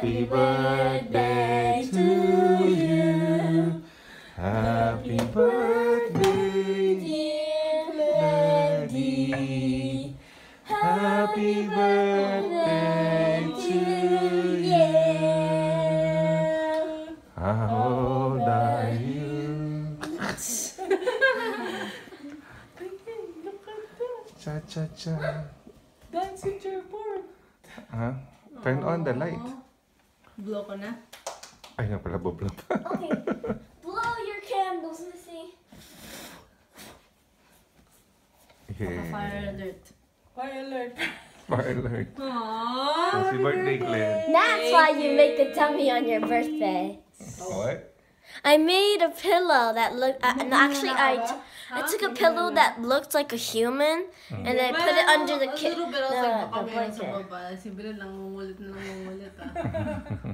Happy birthday to you. Happy birthday, dear Lady. Happy birthday to you. How old are you? Look at that. Cha-cha-cha. Dance with your board. Huh? Turn on the light. Blow ko na. Ay, nga pala, bublob. Okay. Blow your candles, Missy. Yeah. Fire alert. Fire alert. Fire alert. Aww. Happy birthday, Claire. That's why you make a tummy on your birthday. What? I made a pillow that looked. No, actually, I took a pillow that looked like a human, and I put it under the A little bit, I was like, baka the meron sa blanket. baba. Si Belen nangungulit na nangungulit ah.